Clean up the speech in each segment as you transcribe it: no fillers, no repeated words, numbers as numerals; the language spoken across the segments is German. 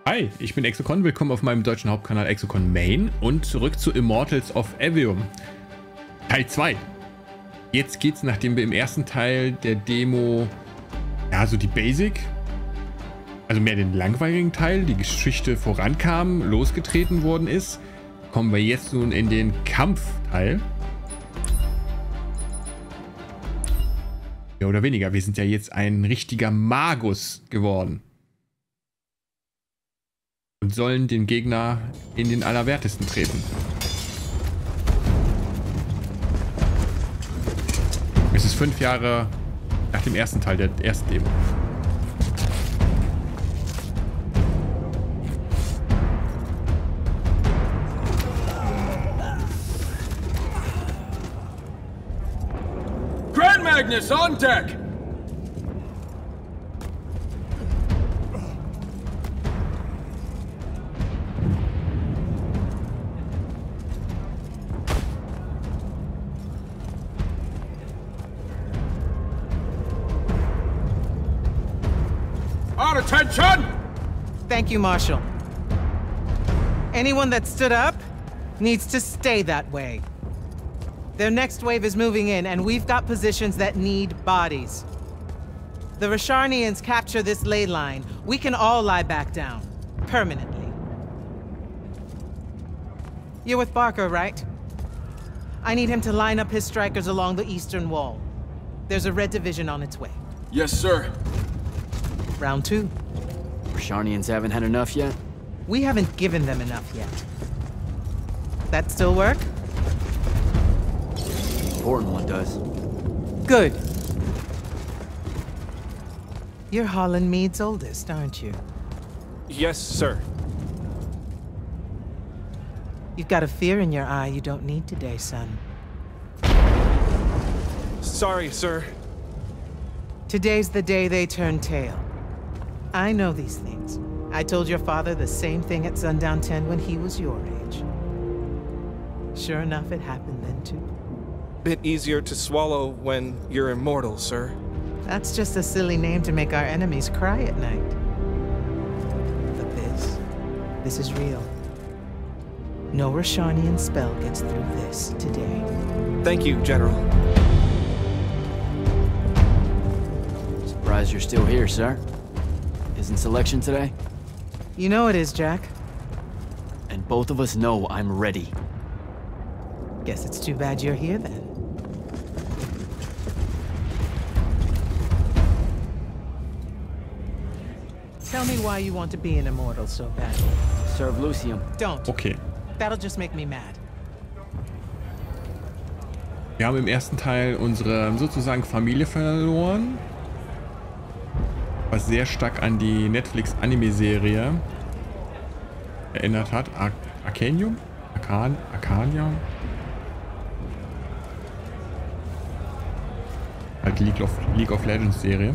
Hi, ich bin Exocon, willkommen auf meinem deutschen Hauptkanal Exocon Main und zurück zu Immortals of Aveum, Teil 2. Jetzt geht's, nachdem wir im ersten Teil der Demo, ja, so die Basic, also mehr den langweiligen Teil, die Geschichte vorankam, losgetreten worden ist, kommen wir jetzt nun in den Kampfteil. Mehr oder weniger, wir sind ja jetzt ein richtiger Magus geworden. Und sollen den Gegner in den Allerwertesten treten. Es ist 5 Jahre nach dem ersten Teil der ersten Demo. Grand Magnus on deck! Attention! Thank you, Marshal. Anyone that stood up needs to stay that way. Their next wave is moving in, and we've got positions that need bodies. The Rasharnians capture this ley line, we can all lie back down. Permanently. You're with Barker, right? I need him to line up his strikers along the eastern wall. There's a red division on its way. Yes, sir. Round 2. Rasharnians haven't had enough yet? We haven't given them enough yet. That still work? Important one does. Good. You're Holland Mead's oldest, aren't you? Yes, sir. You've got a fear in your eye you don't need today, son. Sorry, sir. Today's the day they turn tail. I know these things. I told your father the same thing at Sundown 10 when he was your age. Sure enough, it happened then too. Bit easier to swallow when you're immortal, sir. That's just a silly name to make our enemies cry at night. But this is real. No Rasharnian spell gets through this today. Thank you, General. Surprised you're still here, sir. Isn't selection today? You know it is, Jack. And both of us know I'm ready. Guess it's too bad you're here then. Tell me why you want to be an immortal so badly. Serve Lucium. Don't. Okay. That'll just make me mad. Wir haben im ersten Teil unsere sozusagen Familie verloren. Was sehr stark an die Netflix-Anime-Serie erinnert hat. Arcanium? Arcania? Halt League of Legends Serie.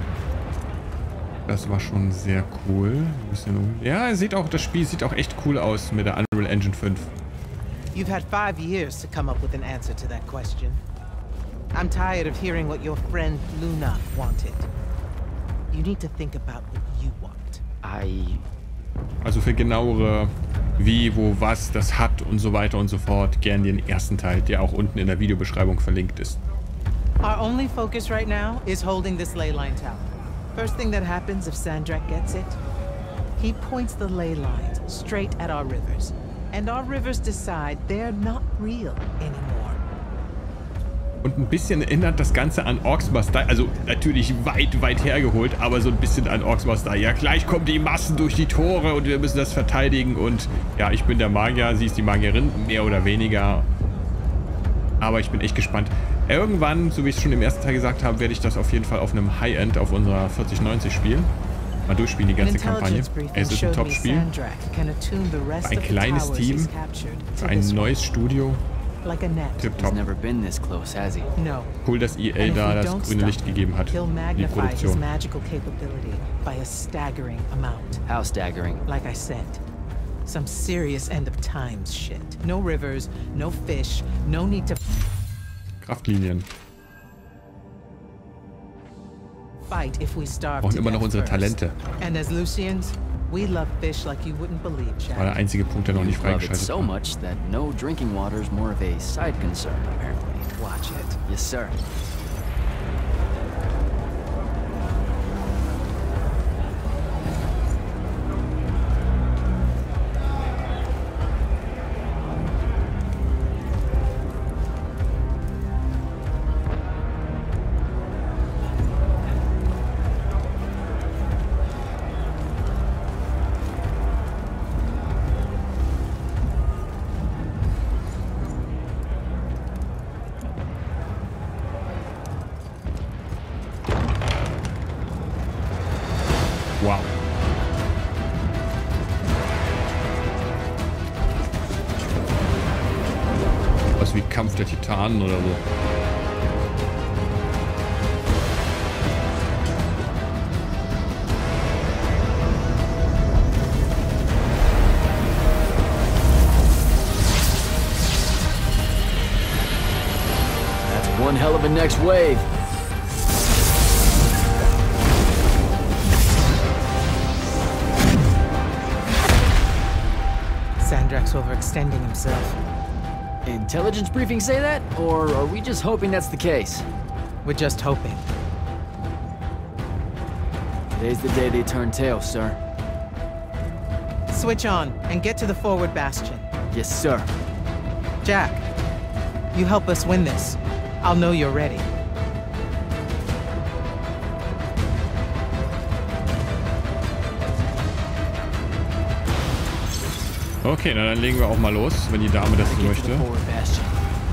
Das war schon sehr cool. Ja, das Spiel sieht auch echt cool aus mit der Unreal Engine 5. You've had 5 years to come up with an answer to that question. I'm tired of hearing what your friend Luna wanted. You need to think about what you want. Also für genauere wie, wo, was das hat und so weiter und so fort, gern den ersten Teil, der auch unten in der Videobeschreibung verlinkt ist. Our only focus right now is holding this ley line tower. First thing that happens if Sandrak gets it, he points the ley lines straight at our rivers. And our rivers decide they're not real anymore. Und ein bisschen erinnert das Ganze an Orcs Must Die. Also natürlich weit, weit hergeholt, aber so ein bisschen an Orcs Must Die. Ja, gleich kommen die Massen durch die Tore und wir müssen das verteidigen. Und ja, ich bin der Magier, sie ist die Magierin, mehr oder weniger. Aber ich bin echt gespannt. Irgendwann, so wie ich es schon im ersten Teil gesagt habe, werde ich das auf jeden Fall auf einem High-End auf unserer 4090 spielen. Mal durchspielen die ganze Kampagne. Es ist ein Top-Spiel. Ein kleines Team. Für ein neues Studio. Tipptopp. Cool, dass EA da das grüne Licht gegeben hat. Die Produktion. How staggering? Like I said, some serious end of times shit. No rivers, no fish, no need to Kraftlinien. fight if we starve Brauchen to immer noch death unsere first. Talente. And as Lucians, We love fish like you wouldn't believe, War Jack. der einzige Punkt, der noch nicht Love it freigeschaltet so war. much that no drinking water is more of a side concern, apparently. Watch it. Yes, sir. Wow. Was wie Kampf der Titanen oder so. That's one hell of a next wave. Sandrak's overextending himself. Intelligence briefings say that? Or are we just hoping that's the case? We're just hoping. Today's the day they turn tail, sir. Switch on and get to the forward bastion. Yes, sir. Jack, you help us win this. I'll know you're ready. Okay, na dann legen wir auch mal los, wenn die Dame das so Get to möchte. the forward bastion.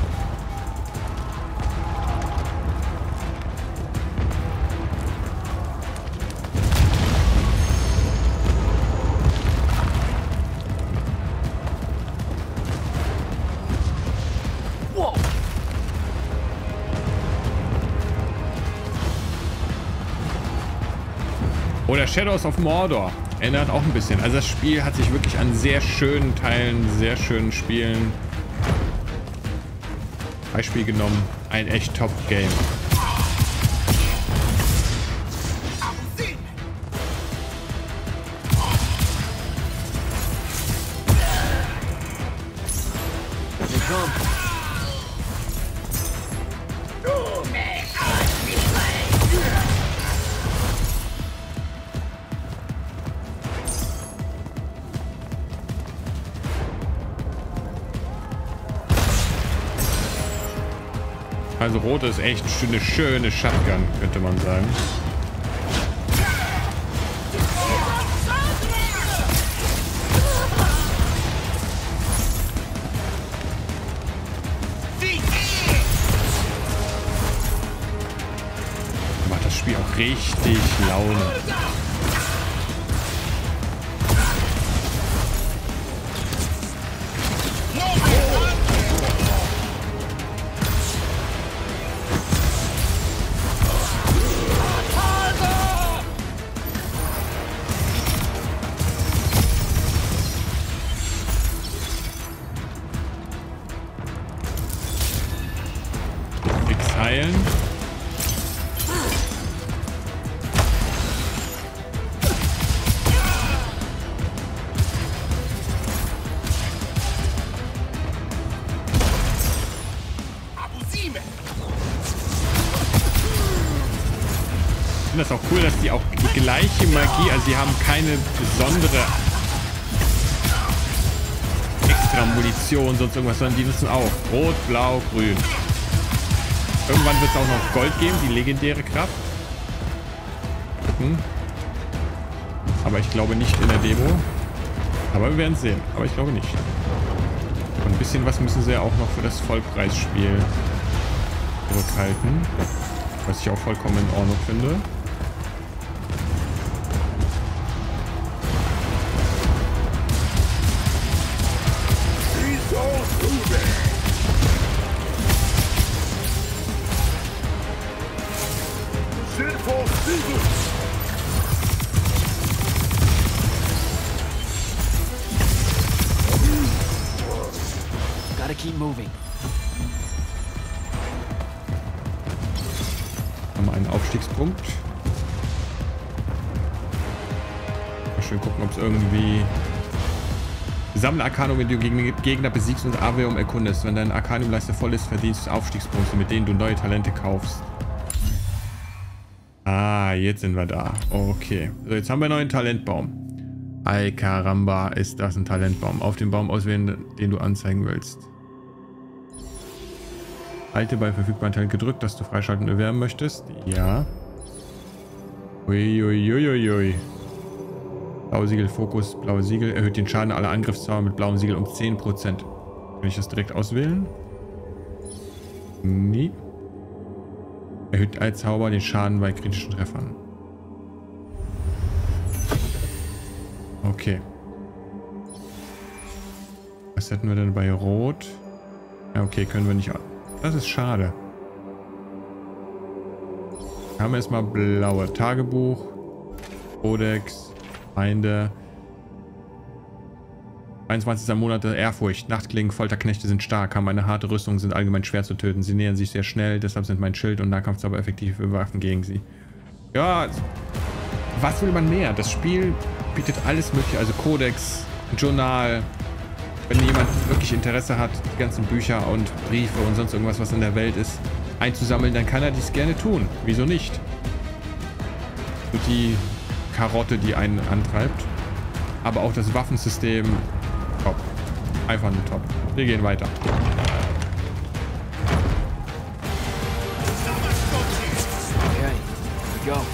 Whoa! Oder Shadows of Mordor. Ändert auch ein bisschen. Also das Spiel hat sich wirklich an sehr schönen Teilen, sehr schönen Spielen Beispiel genommen. Ein echt Top-Game. They come. Also Rot ist echt eine schöne Shotgun, könnte man sagen. Macht das Spiel auch richtig Laune. Heilen. Ich finde das auch cool, dass die auch die gleiche Magie, also sie haben keine besondere extra Munition, sonst irgendwas, sondern die nutzen auch Rot, Blau, Grün. Irgendwann wird es auch noch Gold geben, die legendäre Kraft. Gucken. Aber ich glaube nicht in der Demo. Aber wir werden es sehen. Aber ich glaube nicht. Und ein bisschen was müssen sie ja auch noch für das Vollpreisspiel zurückhalten. Was ich auch vollkommen in Ordnung finde. Gotta keep moving. Haben wir einen Aufstiegspunkt. schön gucken, ob es irgendwie... Sammle Arcanum, wenn du Gegner besiegst und Aveum erkundest. Wenn dein Arcanum-Leiste voll ist, verdienst du Aufstiegspunkte, mit denen du neue Talente kaufst. Ah, jetzt sind wir da. Okay. So, jetzt haben wir einen neuen Talentbaum. Ay, caramba, ist das ein Talentbaum. Auf den Baum auswählen, den du anzeigen willst. Halte bei verfügbaren Talent gedrückt, dass du freischalten und erwerben möchtest. Ja. Uiuiuiui. Blaues Siegel, Fokus, blaues Siegel. Erhöht den Schaden aller Angriffszauber mit blauem Siegel um 10%. Kann ich das direkt auswählen? Nee. Erhöht als Zauber den Schaden bei kritischen Treffern. Okay. Was hätten wir denn bei Rot? Ja, okay, können wir nicht... Das ist schade. Haben wir erstmal blaue Tagebuch, Codex, Feinde. 21. Monat der Ehrfurcht. Nachtklingen, Folterknechte sind stark, haben eine harte Rüstung, sind allgemein schwer zu töten. Sie nähern sich sehr schnell, deshalb sind mein Schild und Nahkampfzauber effektive Waffen gegen sie. Ja, was will man mehr? Das Spiel bietet alles mögliche, also Codex, Journal. Wenn jemand wirklich Interesse hat, die ganzen Bücher und Briefe und sonst irgendwas, was in der Welt ist, einzusammeln, dann kann er dies gerne tun. Wieso nicht? Und die Karotte, die einen antreibt. Aber auch das Waffensystem. Top. Einfach nur top. Wir gehen weiter. Okay, we go.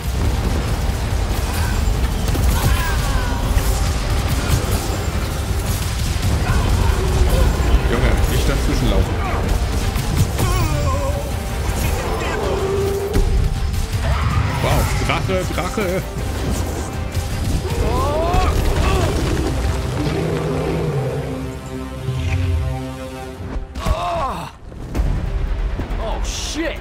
Junge, nicht dazwischen laufen. Wow, Drache, Drache. Oh, shit!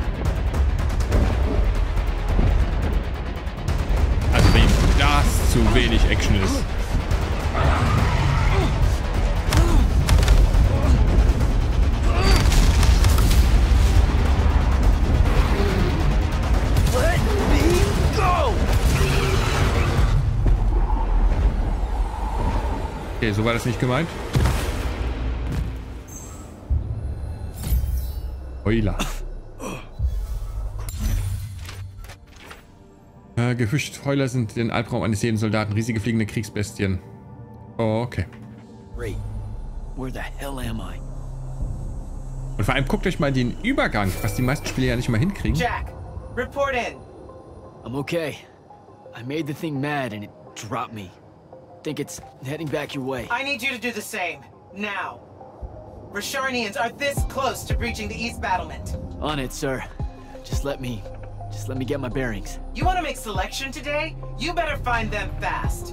Also wem das zu wenig Action ist. Let me go! Okay, so war das nicht gemeint. Heuler. Gefürchtet Heuler sind den Albtraum eines jeden Soldaten. Riesige fliegende Kriegsbestien. Oh, okay. Great. Where the hell am I? Und vor allem guckt euch mal den Übergang, was die meisten Spiele ja nicht mal hinkriegen. Jack, report in. I'm okay. I made the thing mad and it dropped me. Think it's heading back your way. I need you to do the same. Now. Rasharnians are this close to breaching the east battlement. On it, sir. Just let me get my bearings. You want to make selection today? You better find them fast.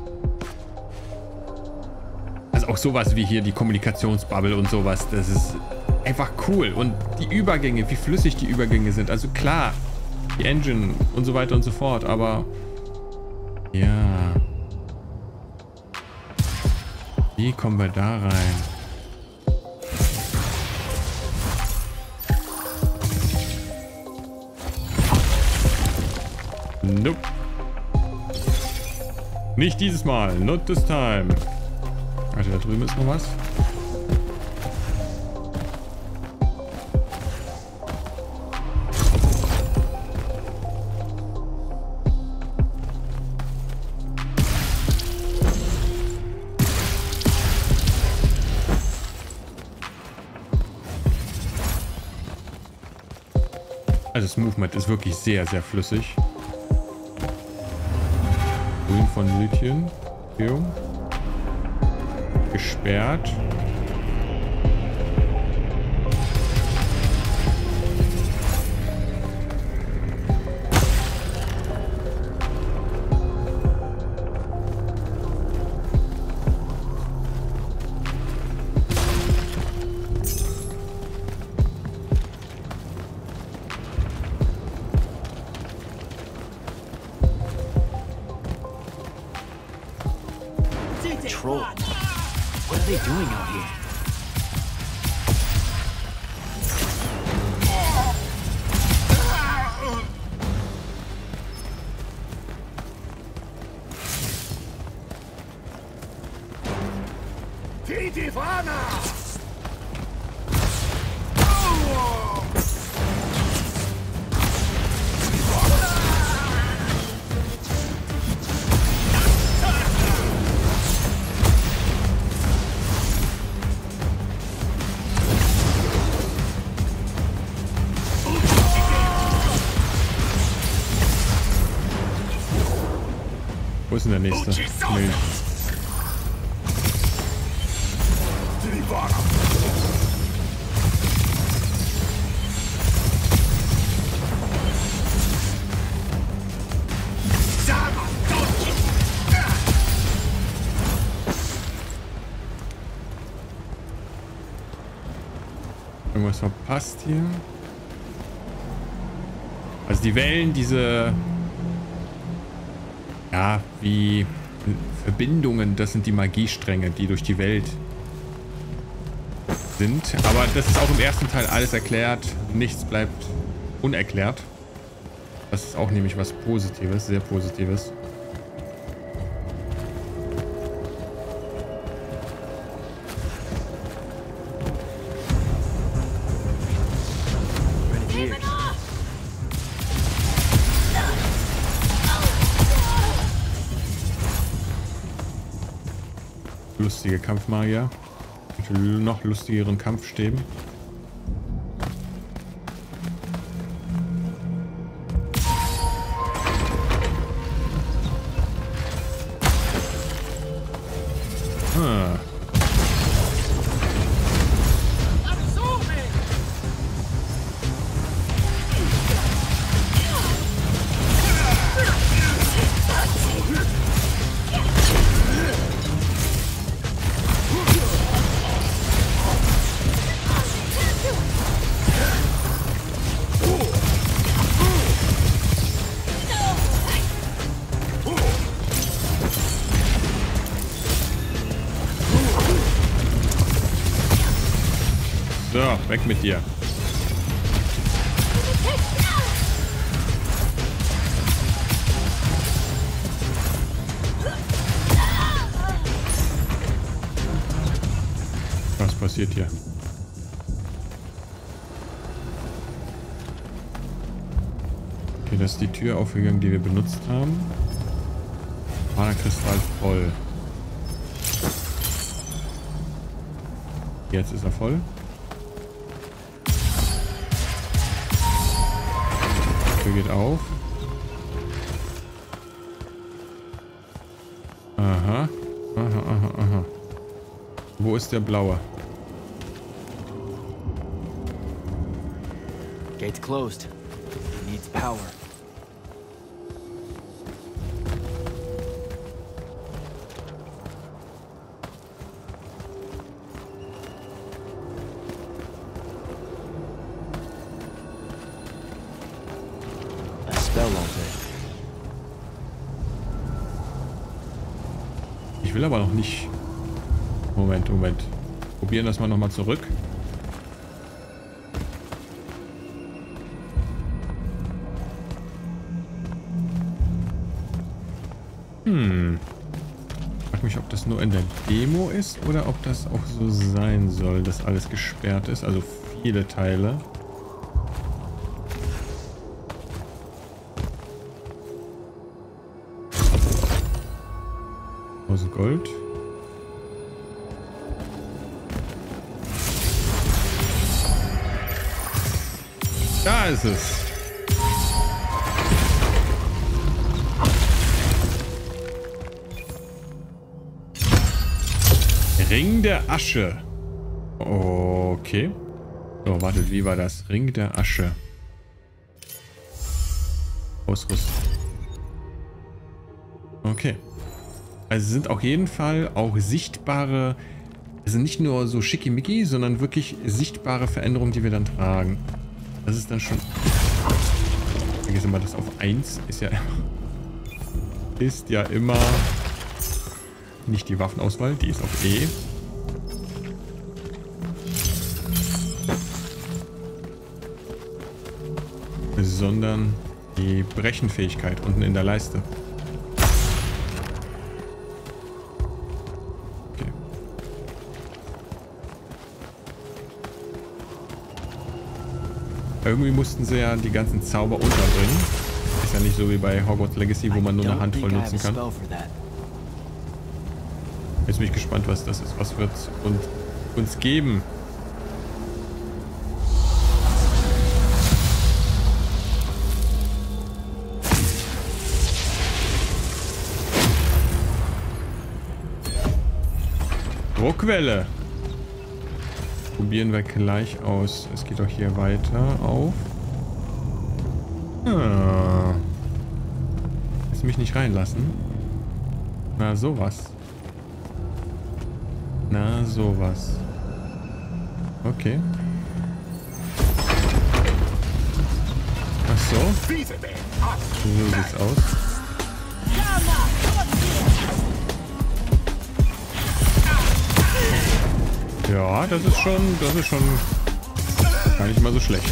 Also auch sowas wie hier die Kommunikationsbubble und sowas, das ist einfach cool. Und die Übergänge, wie flüssig die Übergänge sind. Also klar, die Engine und so weiter und so fort, aber ja. Wie kommen wir da rein? Nope. Nicht dieses Mal. Not this time. Warte, da drüben ist noch was. Also das Movement ist wirklich sehr, sehr flüssig. Grün von Lithium. Gesperrt. Troll. What are they doing out here? Wo ist denn der nächste? Nee. Irgendwas verpasst hier. Also die Wellen, diese... Ja, wie Verbindungen, das sind die Magiestränge, die durch die Welt sind. Aber das ist auch im ersten Teil alles erklärt. Nichts bleibt unerklärt. Das ist auch nämlich was Positives, sehr Positives. Lustige Kampfmagier. Mit noch lustigeren Kampfstäben. Ah. So, weg mit dir. Was passiert hier? Okay, das ist die Tür aufgegangen, die wir benutzt haben. Mana-Kristall voll. Jetzt ist er voll. Geht auf. Aha. Aha, aha, aha. Wo ist der blaue? Gate's closed. Needs power. Ich will aber noch nicht... Moment. Probieren das mal nochmal zurück. Ich frage mich, ob das nur in der Demo ist oder ob das auch so sein soll, dass alles gesperrt ist. Also viele Teile. Gold. Da ist es. Ring der Asche. Okay. So, wartet, wie war das? Ring der Asche. Ausrüstung. Okay. Also sind auf jeden Fall auch sichtbare, also nicht nur so schickimicki, sondern wirklich sichtbare Veränderungen, die wir dann tragen. Das ist dann schon... Vergessen wir das auf 1 ist ja immer nicht die Waffenauswahl, die ist auf E. Sondern die Brechenfähigkeit unten in der Leiste. Irgendwie mussten sie ja die ganzen Zauber unterbringen. Ist ja nicht so wie bei Hogwarts Legacy, wo man nur eine Handvoll nutzen kann. Jetzt bin ich gespannt, was das ist. Was wird uns geben? Druckwelle. Probieren wir gleich aus. Es geht doch hier weiter auf. Ah. Willst du mich nicht reinlassen? Na, sowas. Na, sowas. Okay. Ach so. So sieht's aus. Ja, das ist schon gar nicht mal so schlecht.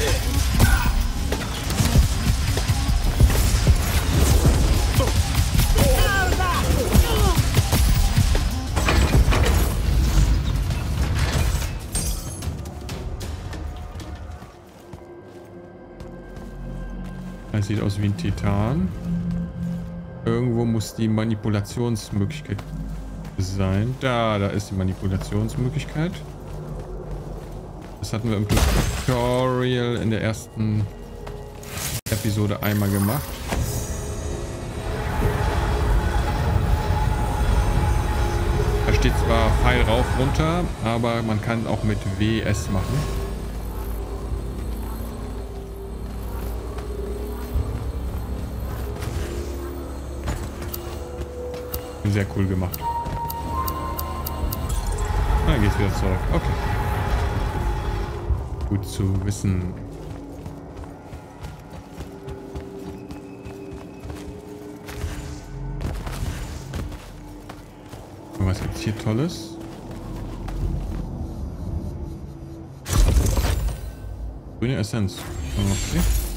Das sieht aus wie ein Titan. Irgendwo muss die Manipulationsmöglichkeit sein. Da ist die Manipulationsmöglichkeit. Das hatten wir im Tutorial in der ersten Episode einmal gemacht. Da steht zwar Pfeil rauf, runter, aber man kann auch mit WS machen. Sehr cool gemacht. Ah, geht's wieder zurück. Okay. Gut zu wissen. Und was gibt's hier Tolles? Grüne Essenz. Okay.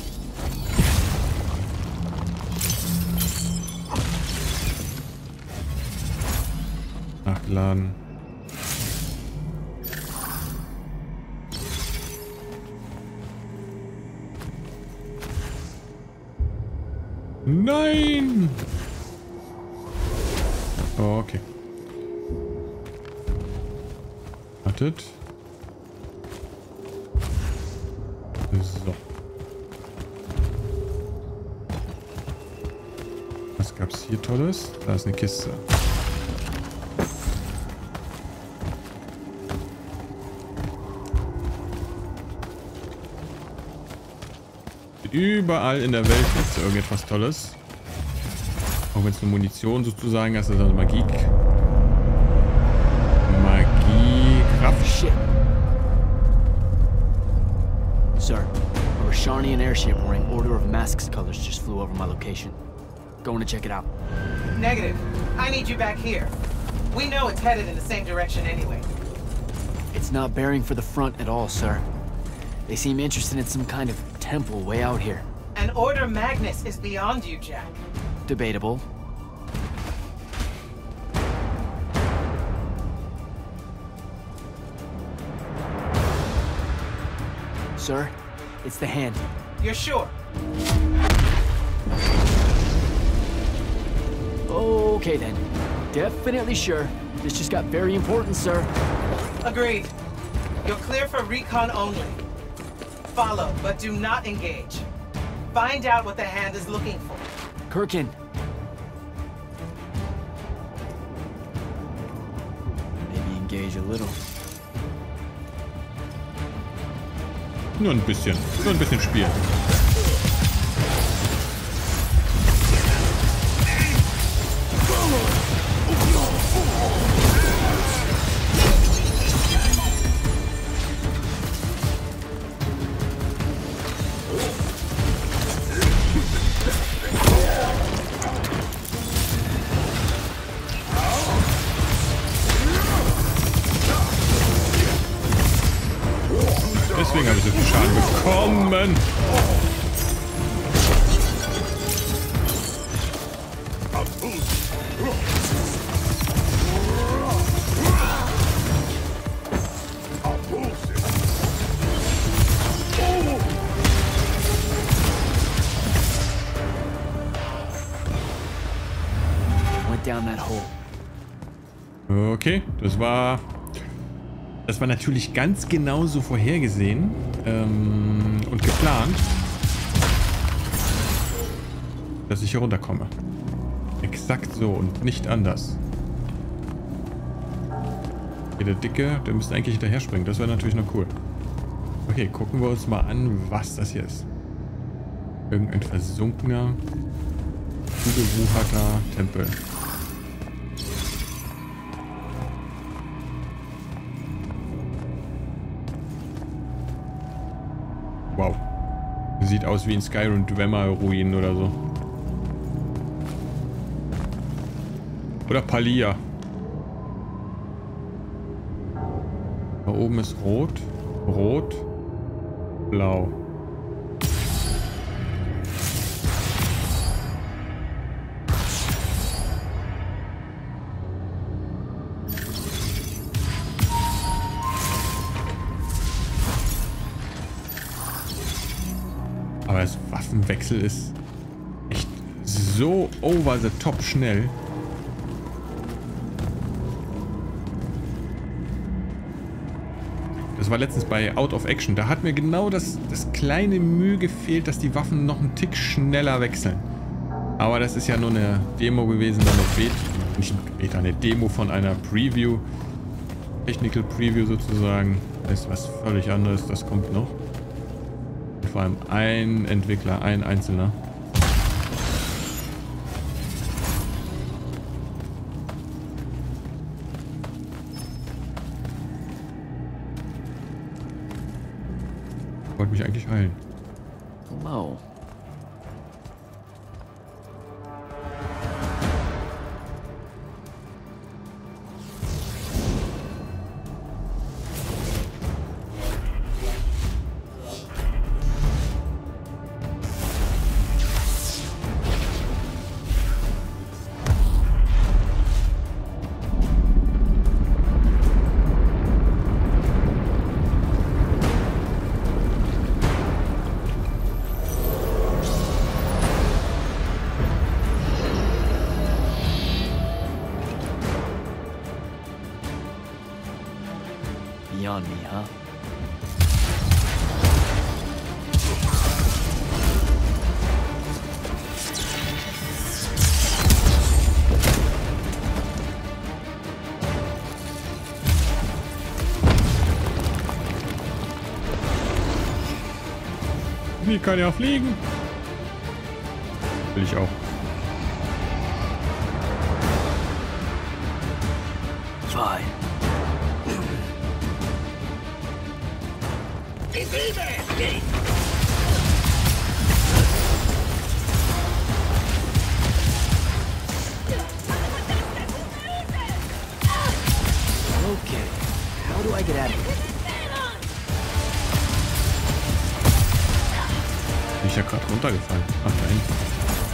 Nachladen. Nein! Oh, okay. Wartet. So. Was gab's hier Tolles? Da ist eine Kiste. Überall in der Welt gibt es irgendetwas Tolles. Auch wenn es eine Munition sozusagen ist, also Magiekraft. Shit. Sir, a Rosharnian airship wearing Order of Masks colors just flew over my location. Going to check it out. Negative. I need you back here. We know it's headed in the same direction anyway. It's not bearing for the front at all, sir. They seem interested in some kind of temple way out here. An Order Magnus is beyond you, Jack. Debatable. Sir, it's the hand. You're sure? Okay then. Definitely sure. This just got very important, sir. Agreed. You're clear for recon only. Follow, but do not engage. Find out what the hand is looking for. Kirkin. Maybe engage a little. Nur ein bisschen spielen. Deswegen habe ich so viel Schaden bekommen. that hole. Okay, das war natürlich ganz genauso vorhergesehen und geplant, dass ich hier runterkomme. Exakt so und nicht anders. Okay, der Dicke, der müsste eigentlich hinterher springen. Das wäre natürlich noch cool. Okay, gucken wir uns mal an, was das hier ist. Irgendein versunkener, zugewucherter Tempel. Wow. Sieht aus wie in Skyrim Dwemer-Ruinen oder so. Oder Palia. Da oben ist rot, rot, blau. Aber das Waffenwechsel ist echt so over the top schnell. Das war letztens bei Out of Action. Da hat mir genau das kleine Mühe gefehlt, dass die Waffen noch einen Tick schneller wechseln. Aber das ist ja nur eine Demo gewesen, nicht ein Beta, eine Demo von einer Preview. Technical Preview sozusagen. Das ist was völlig anderes, das kommt noch. Und vor allem ein Entwickler, ein Einzelner. Ich wollte mich eigentlich heilen. Hello. Beyond me, huh? Wie kann er fliegen? Will ich auch. Fine. Okay, how do I get out of here? Bin ich ja gerade runtergefallen. Ach, da hinten.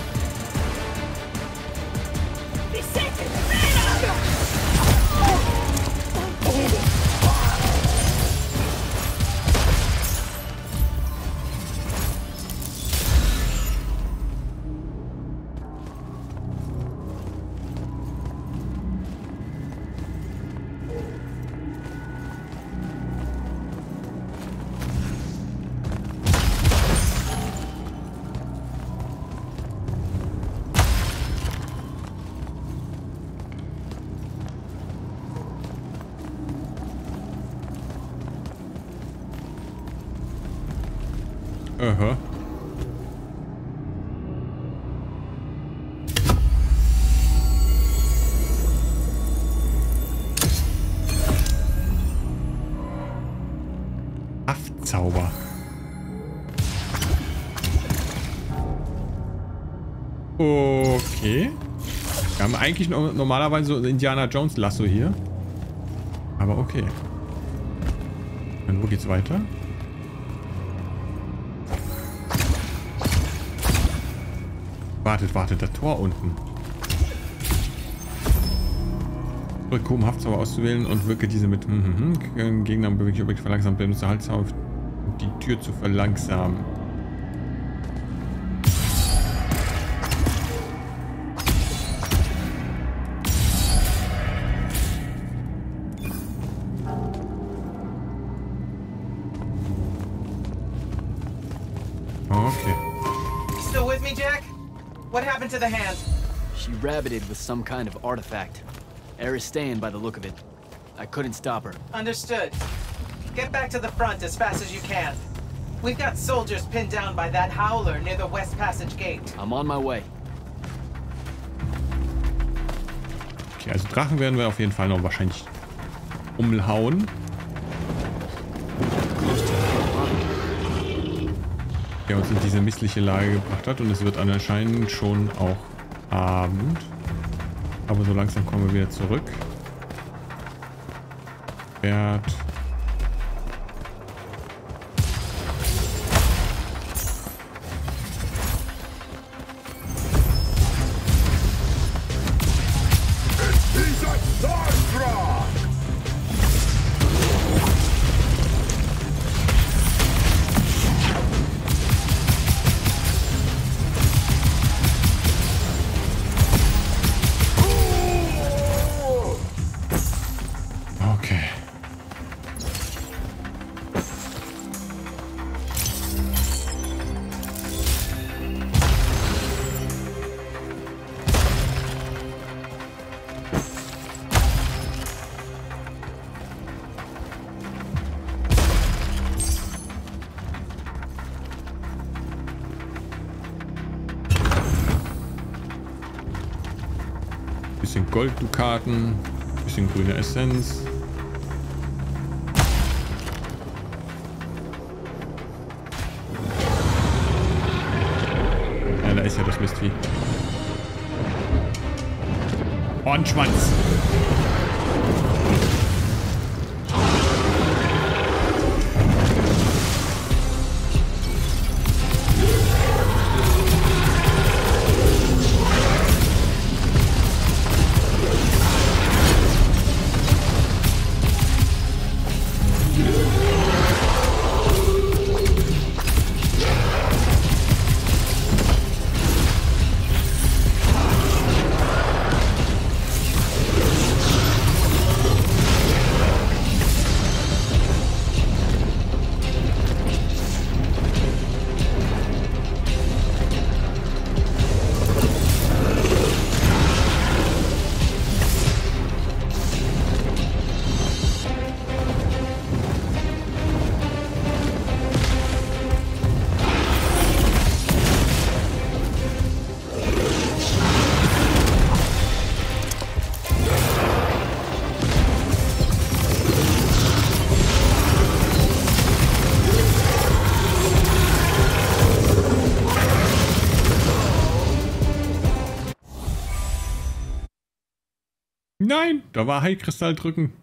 Aha. Haftzauber. Okay. Wir haben eigentlich normalerweise so ein Indiana Jones Lasso hier. Aber okay. Und wo geht's weiter? Wartet, das Tor unten. Drücke um Haftzauber auszuwählen und wirke diese mit Gegner und bewegliche Objekte verlangsamt, benutze Halszauber, um die Tür zu verlangsamen. Okay. You still with me, Jack? What happened to the hand? She rabbited with some kind of artifact. Aristean by the look of it. I couldn't stop her. Understood. Get back to the front as fast as you can. We've got soldiers pinned down by that howler near the West Passage gate. I'm on my way. Okay, also Drachen werden wir auf jeden Fall noch wahrscheinlich umhauen. Der uns in diese missliche Lage gebracht hat. Und es wird anscheinend schon auch Abend. Aber so langsam kommen wir wieder zurück. Pferd. Bisschen Golddukaten, bisschen grüne Essenz. Ja, da ist ja das Mistvieh. Hornschwanz. Nein, da war Heilkristall drücken.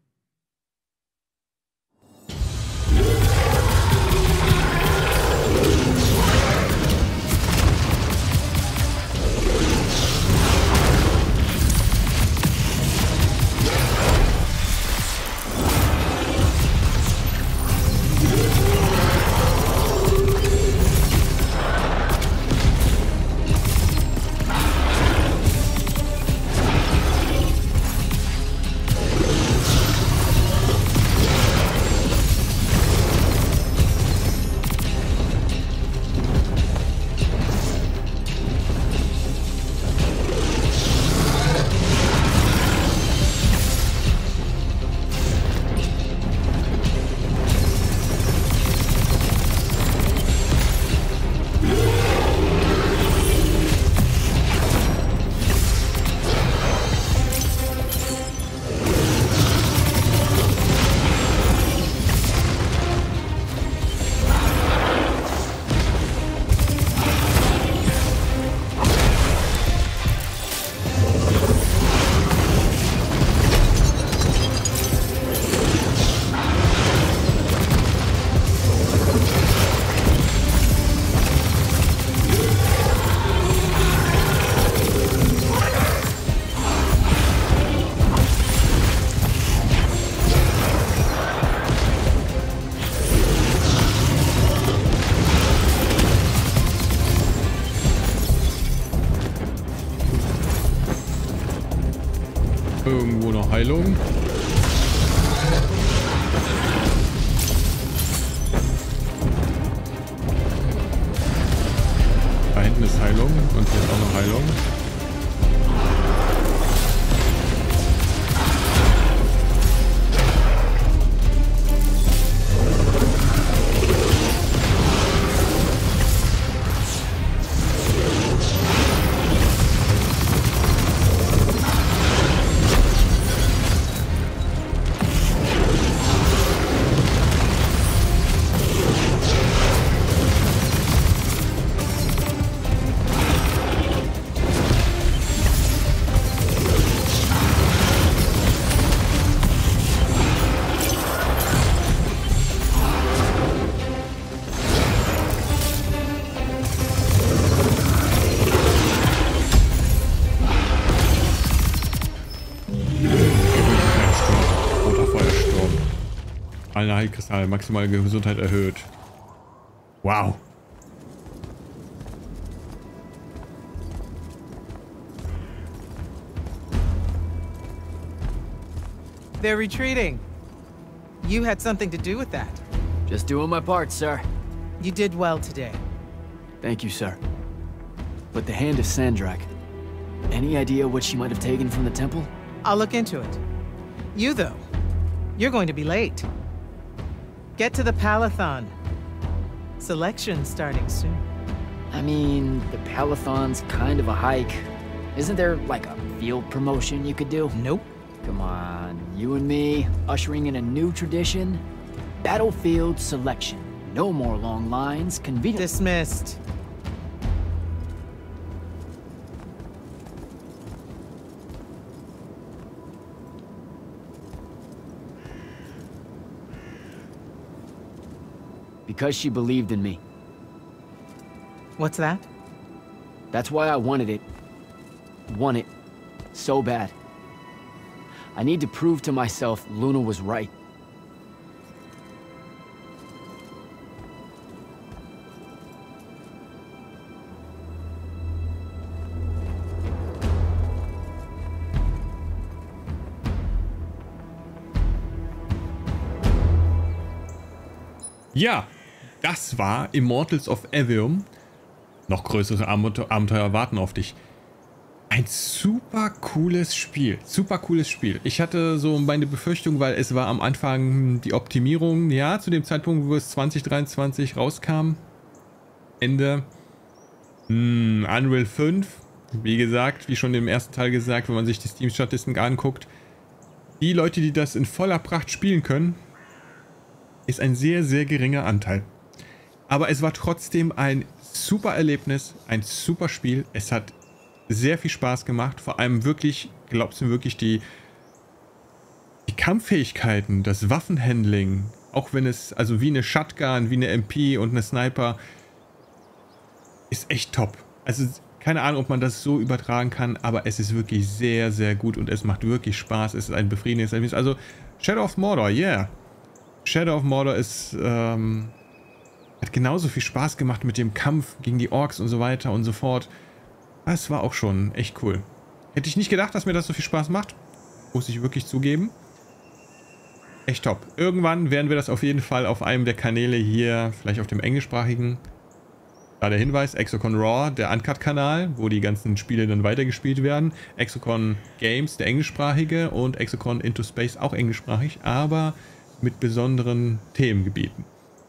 Irgendwo noch Heilung. Heilung und jetzt auch noch Heilung. Heilkristall, maximale Gesundheit erhöht. Wow. They're retreating. You had something to do with that. Just doing my part, sir. You did well today. Thank you, sir. But the Hand of Sandrak, any idea what she might have taken from the temple? I'll look into it. You, though, you're going to be late. Get to the Palathon. Selection's starting soon. I mean, the Palathon's kind of a hike. Isn't there, like, a field promotion you could do? Nope. Come on, you and me, ushering in a new tradition? Battlefield selection. No more long lines, convenient. Dismissed. Because she believed in me. What's that? That's why I wanted it. Want it. So bad. I need to prove to myself Luna was right. Ja, das war Immortals of Aveum. Noch größere Abenteuer warten auf dich. Ein super cooles Spiel. Super cooles Spiel. Ich hatte so meine Befürchtung, weil es war am Anfang die Optimierung, ja, zu dem Zeitpunkt, wo es 2023 rauskam. Ende. Unreal 5. Wie gesagt, wie schon im ersten Teil gesagt, wenn man sich die Steam-Statistiken anguckt. Die Leute, die das in voller Pracht spielen können, ist ein sehr, sehr geringer Anteil. Aber es war trotzdem ein super Erlebnis, ein super Spiel. Es hat sehr viel Spaß gemacht. Vor allem wirklich, glaubst du wirklich, die Kampffähigkeiten, das Waffenhandling, auch wenn es, also wie eine Shotgun, wie eine MP und eine Sniper, ist echt top. Also keine Ahnung, ob man das so übertragen kann, aber es ist wirklich sehr, sehr gut und es macht wirklich Spaß. Es ist ein befriedigendes Erlebnis. Also Shadow of Mordor, yeah. Shadow of Mordor ist, hat genauso viel Spaß gemacht mit dem Kampf gegen die Orks und so weiter und so fort. Das war auch schon echt cool. Hätte ich nicht gedacht, dass mir das so viel Spaß macht. Muss ich wirklich zugeben. Echt top. Irgendwann werden wir das auf jeden Fall auf einem der Kanäle hier, vielleicht auf dem englischsprachigen. Da der Hinweis, Exocon Raw, der Uncut-Kanal, wo die ganzen Spiele dann weitergespielt werden. Exocon Games, der englischsprachige, und Exocon Into Space, auch englischsprachig, aber mit besonderen Themengebieten.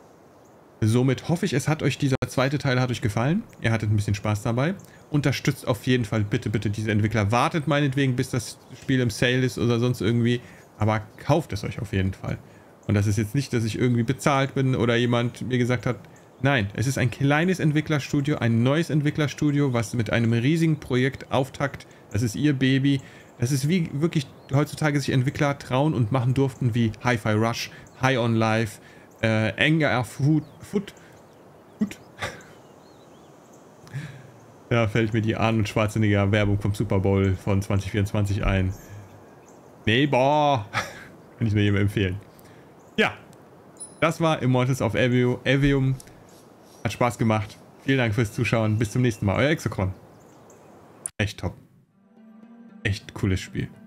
Somit hoffe ich, es hat euch dieser zweite Teil hat euch gefallen. Ihr hattet ein bisschen Spaß dabei. Unterstützt auf jeden Fall bitte, bitte diese Entwickler. Wartet meinetwegen, bis das Spiel im Sale ist oder sonst irgendwie. Aber kauft es euch auf jeden Fall. Und das ist jetzt nicht, dass ich irgendwie bezahlt bin oder jemand mir gesagt hat, nein, es ist ein kleines Entwicklerstudio, ein neues Entwicklerstudio, was mit einem riesigen Projekt auftakt. Das ist ihr Baby. Das ist wie wirklich heutzutage sich Entwickler trauen und machen durften wie Hi-Fi Rush, High on Life, Anger Food. Da fällt mir die Arnold Schwarzenegger Werbung vom Super Bowl von 2024 ein. Nee, boah. Kann ich nur jedem empfehlen. Ja, das war Immortals of Aveum. Hat Spaß gemacht. Vielen Dank fürs Zuschauen. Bis zum nächsten Mal. Euer Exocon. Echt top. Echt cooles Spiel.